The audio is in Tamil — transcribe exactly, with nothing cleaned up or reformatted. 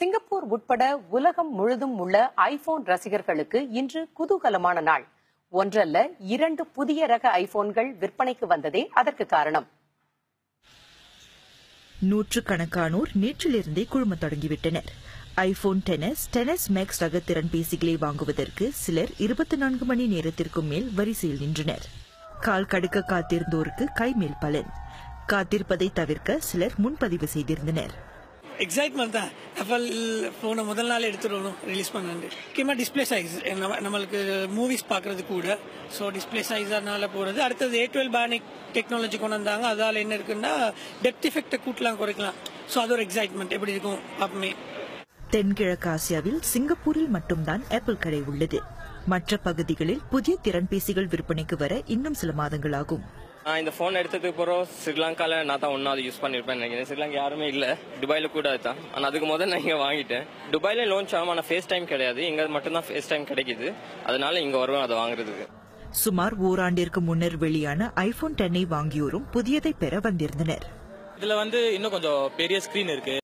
சிங்கப்பூர் உட்பட உலகம் முழுதும் உள்ள ஐபோன் ரசிகர்களுக்கு இன்று குதூகலமான நாள். ஒன்றல்ல இரண்டு புதிய ரக ஐபோன்கள் விற்பனைக்கு வந்ததே அதற்கு காரணம். நூற்றுக்கணக்கானோர் நேற்றிலிருந்தே குழும தொடங்கிவிட்டனர். ஐபோன் டென்எஸ் டென்எஸ் மேக்ஸ் ரக திறன்பேசிகளை வாங்குவதற்கு சிலர் இருபத்தி நான்கு மணி நேரத்திற்கும் மேல் வரிசையில் நின்றனர். கால் கடுக்க காத்திருந்தோருக்கு கைமேல் பலன். காத்திருப்பதை தவிர்க்க சிலர் முன்பதிவு செய்திருந்தனர். எக்ஸைட்மெண்ட் தான். ஆப்பிள் போன முதல் நாள் எடுத்துடணும் ரிலீஸ் பண்ணாண்டு. முக்கியமாக டிஸ்பிளே சைஸ் நம்மளுக்கு மூவிஸ் பார்க்கறது கூட. ஸோ டிஸ்பிளே சைஸானால போகிறது. அடுத்தது ஏ டுவெல் பேனிக் டெக்னாலஜி கொண்டு வந்தாங்க. அதால் என்ன இருக்குன்னா டெப்த் எஃபெக்டை கூட்டலாம் குறைக்கலாம். ஸோ அது ஒரு எக்ஸைட்மெண்ட். எப்படி இருக்கும் பார்ப்போமே. தென்கிழக்கு ஆசியாவில் சிங்கப்பூரில் மட்டும்தான் ஆப்பிள் கடை உள்ளது. மற்ற பகுதிகளில் புதிய திறன்பேசிகள் விற்பனைக்கு வர இன்னும் சில மாதங்கள் ஆகும். நான் இந்த போன் எடுத்ததுக்கு அப்புறம் ஸ்ரீலங்கால நான் தான் ஒன்னாவது யூஸ் பண்ணிருப்பேன் நினைக்கிறேன். ஸ்ரீலங்கா யாருமே இல்ல. துபாயில கூட தான். ஆனா அதுக்கு முதல்ல நான் இங்க வாங்கிட்டேன். துபாயில லான்ச் ஆகும். ஆனா ஃபேஸ் டைம் கிடையாது. இங்க மட்டும் தான் ஃபேஸ் டைம் கிடைக்குது. அதனால இங்க வருவேன் அதை வாங்குறதுக்கு. சுமார் ஓராண்டிற்கு முன்னர் வெளியான ஐபோன் டென்னை வாங்கியோரும் புதியதை பெற வந்திருந்தனர். இதுல வந்து இன்னும் கொஞ்சம் பெரிய ஸ்கிரீன் இருக்கு.